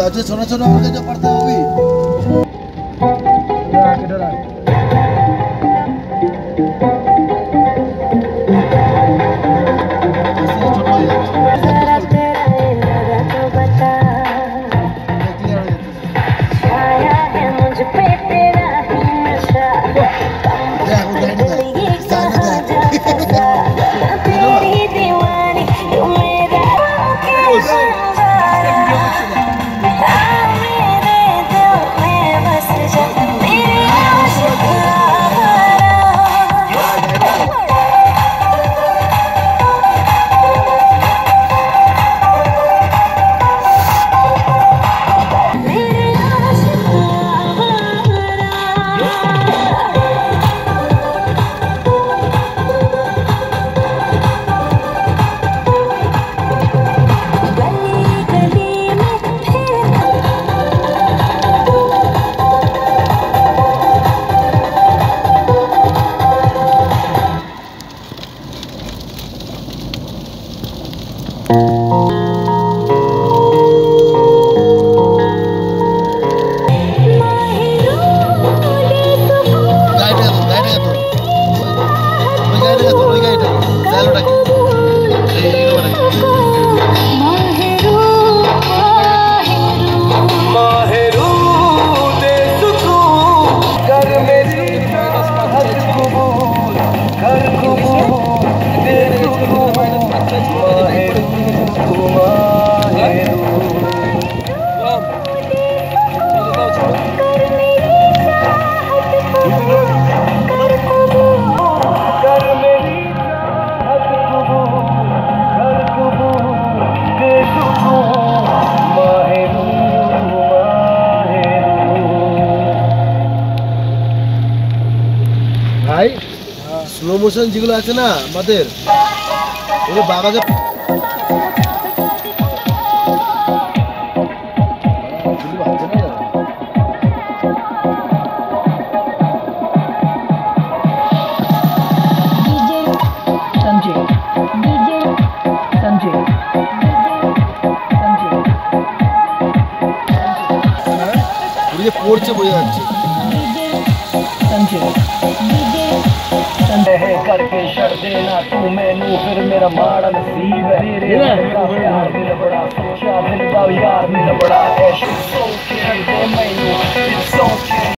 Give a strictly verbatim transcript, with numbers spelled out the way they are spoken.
जो छोटा छोटा होगा जो पड़ता है वो भी ভাই স্লো মোশন যেগুলো আছে না আমাদের ওই বাবাকে संजय डीजे संजय संजय পুরো পড়ছে বোঝা যাচ্ছে संजय है करके छड़ देना तू मैनू फिर मेरा माड़ा नसीब है तेरे प्यार दिल बड़ा सोचा दिल दा यार दिल बड़ा ऐश सोच के मैनू सोच